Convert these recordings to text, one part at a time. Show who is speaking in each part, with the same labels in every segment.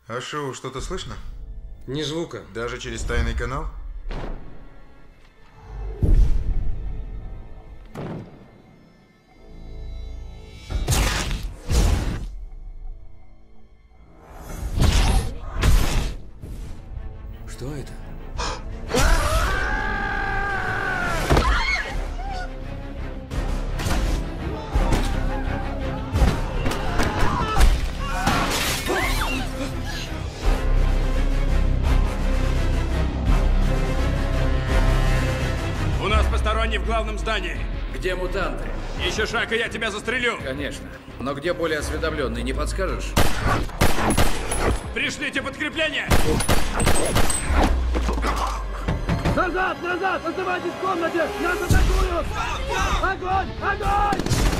Speaker 1: А шоу что-то слышно?
Speaker 2: Ни звука.
Speaker 1: Даже через тайный канал?
Speaker 2: Что это?
Speaker 3: У нас посторонний в главном здании.
Speaker 4: Где мутанты?
Speaker 3: Еще шаг, и я тебя застрелю.
Speaker 4: Конечно. Но где более осведомленный, не подскажешь?
Speaker 3: Пришлите подкрепление!
Speaker 5: Назад! Назад! Оставайтесь в комнате! Нас атакуют! Огонь! Огонь!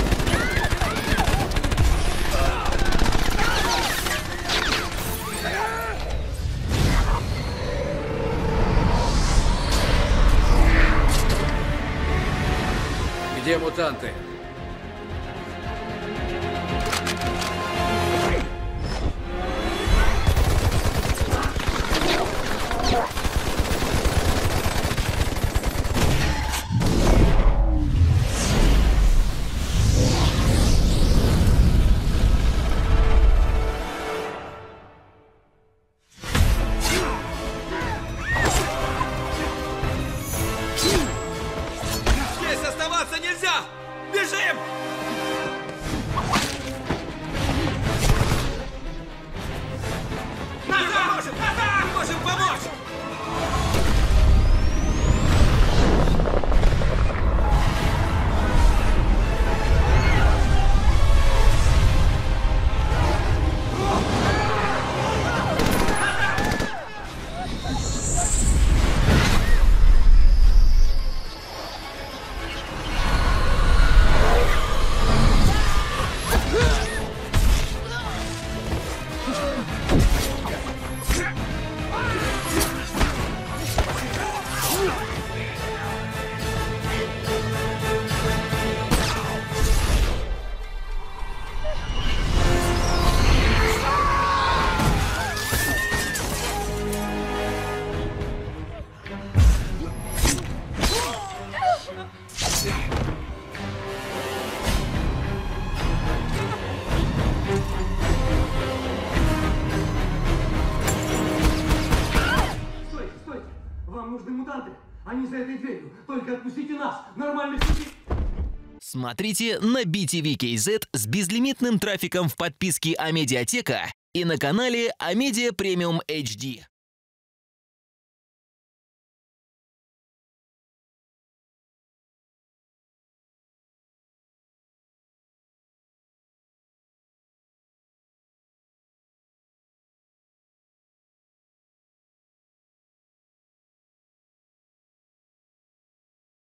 Speaker 4: Где мутанты?
Speaker 3: Здесь оставаться нельзя! Бежим! Назад! Назад! Можем помочь!
Speaker 5: Стойте, стойте! Вам нужны мутанты! Они за этой дверью! Только отпустите нас! Нормальных людей!
Speaker 6: Смотрите на BTV.KZ с безлимитным трафиком в подписке Амедиатека и на канале Амедиа Премиум HD.